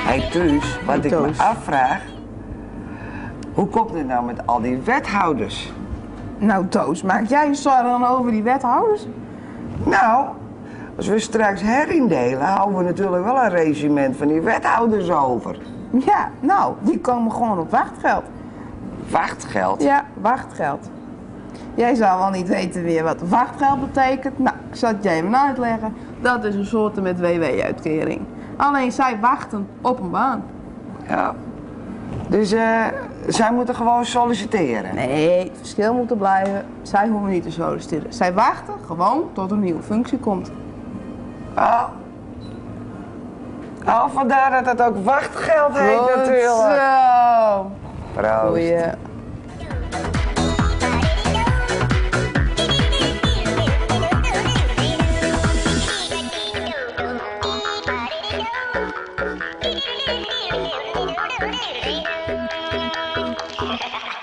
Hey Truus, wat ik me Toos. afvraag, hoe komt het nou met al die wethouders? Nou Toos, maak jij je zorgen over die wethouders? Nou, als we straks herindelen, houden we natuurlijk wel een regiment van die wethouders over. Ja, nou, die komen gewoon op wachtgeld. Wachtgeld? Ja, wachtgeld. Jij zou wel niet weten weer wat wachtgeld betekent. Nou, ik zal het je even uitleggen. Dat is een soort met WW-uitkering. Alleen zij wachten op een baan. Ja. Dus zij moeten gewoon solliciteren? Nee, het verschil moet er blijven. Zij hoeven niet te solliciteren. Zij wachten gewoon tot er een nieuwe functie komt. Oh. Oh, vandaar dat het ook wachtgeld heet Goed natuurlijk. zo. Proost. Goeie. Ha ha ha!